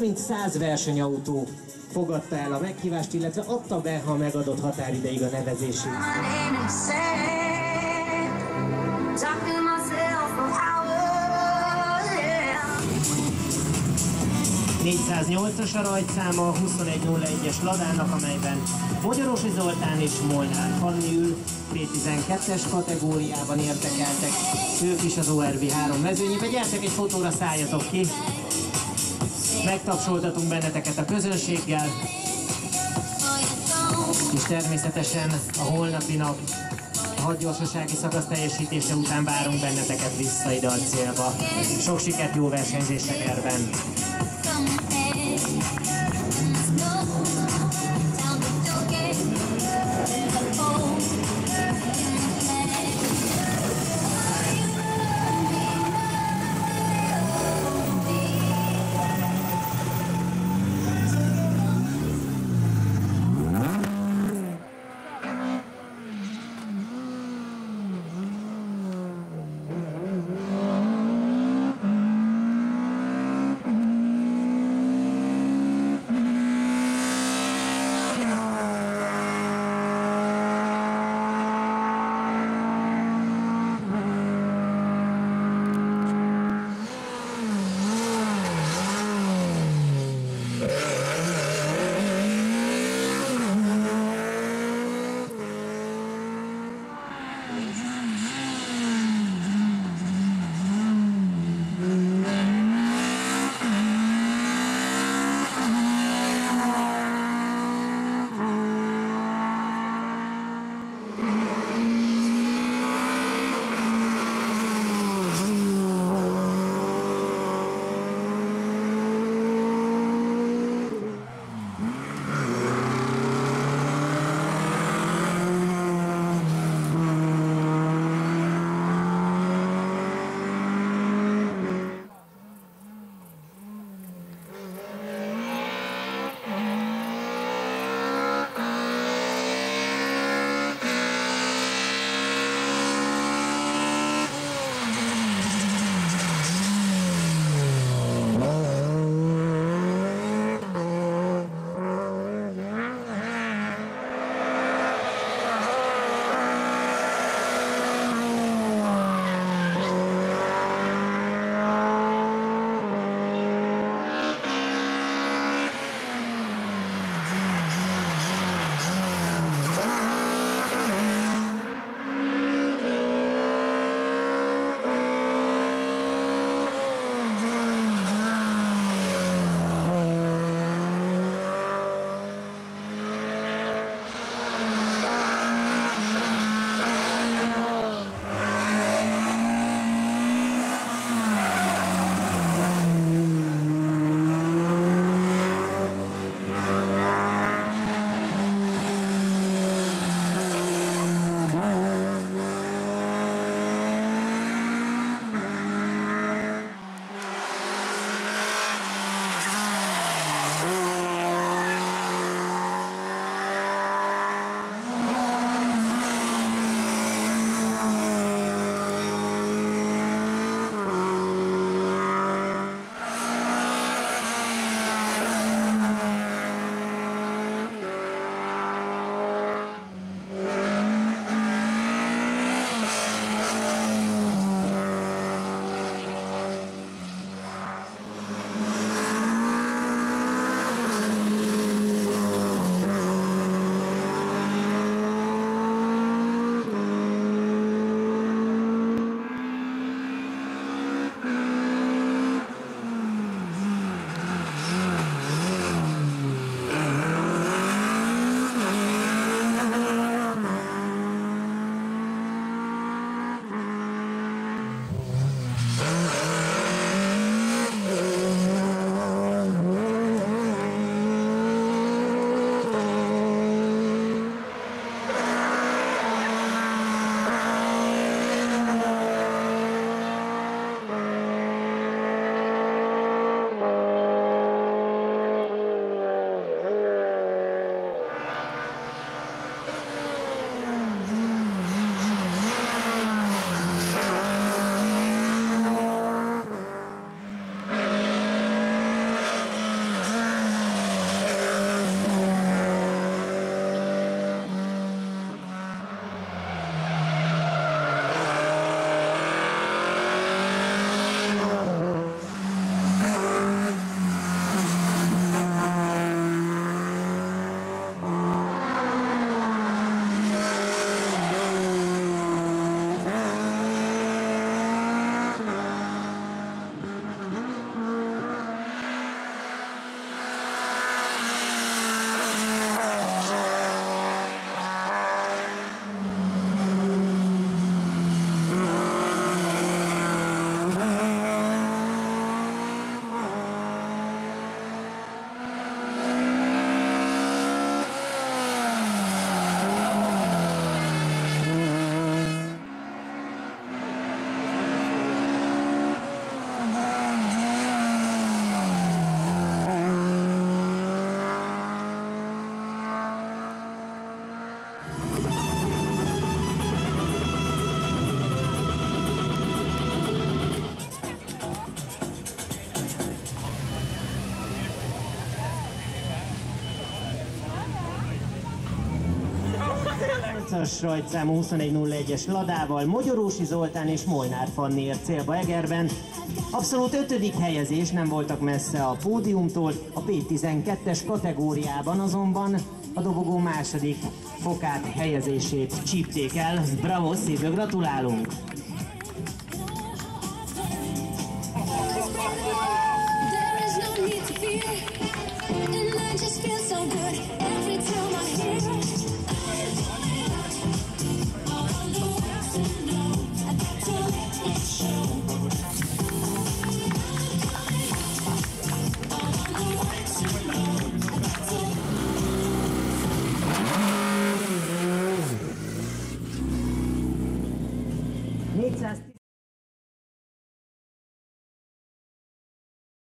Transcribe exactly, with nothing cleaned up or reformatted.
mint száz versenyautó fogadta el a meghívást, illetve adta be a megadott határideig a nevezését. négyszáznyolcas a rajtszáma a huszonegy nulla egyes Ladának, amelyben Magyarosi Zoltán és Molnár Fanni ül. bé tizenkettes kategóriában érdekeltek ők is az o er vé három mezőnyébe. Gyertek egy fotóra, szálljatok ki! Megtapsoltatunk benneteket a közönséggel, és természetesen a holnapi nap a hadgyorsasági szakasz teljesítése után várunk benneteket vissza ide a célba. Sok sikert, jó versenyzést tekerben! harcas rajtszámú huszonegy nulla egyes Ladával Mogyorósi Zoltán és Molnár Fanni ért célba Egerben. Abszolút ötödik helyezés, nem voltak messze a pódiumtól, a P tizenkettes kategóriában azonban a dobogó második fokát, helyezését csípték el. Bravo, szívből gratulálunk!